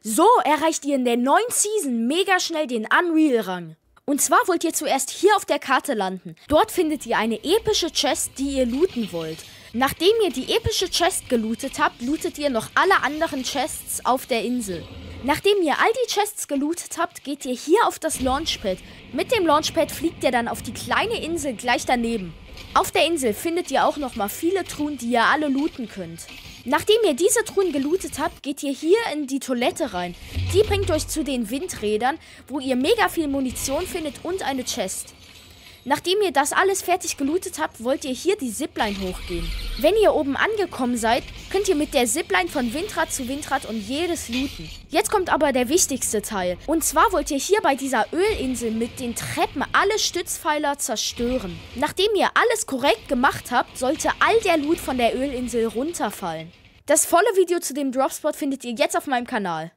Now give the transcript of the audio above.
So erreicht ihr in der neuen Season mega schnell den Unreal-Rang. Und zwar wollt ihr zuerst hier auf der Karte landen. Dort findet ihr eine epische Chest, die ihr looten wollt. Nachdem ihr die epische Chest gelootet habt, lootet ihr noch alle anderen Chests auf der Insel. Nachdem ihr all die Chests gelootet habt, geht ihr hier auf das Launchpad. Mit dem Launchpad fliegt ihr dann auf die kleine Insel gleich daneben. Auf der Insel findet ihr auch nochmal viele Truhen, die ihr alle looten könnt. Nachdem ihr diese Truhen gelootet habt, geht ihr hier in die Toilette rein. Die bringt euch zu den Windrädern, wo ihr mega viel Munition findet und eine Chest. Nachdem ihr das alles fertig gelootet habt, wollt ihr hier die Zipline hochgehen. Wenn ihr oben angekommen seid, könnt ihr mit der Zipline von Windrad zu Windrad und jedes looten. Jetzt kommt aber der wichtigste Teil. Und zwar wollt ihr hier bei dieser Ölinsel mit den Treppen alle Stützpfeiler zerstören. Nachdem ihr alles korrekt gemacht habt, sollte all der Loot von der Ölinsel runterfallen. Das volle Video zu dem Dropspot findet ihr jetzt auf meinem Kanal.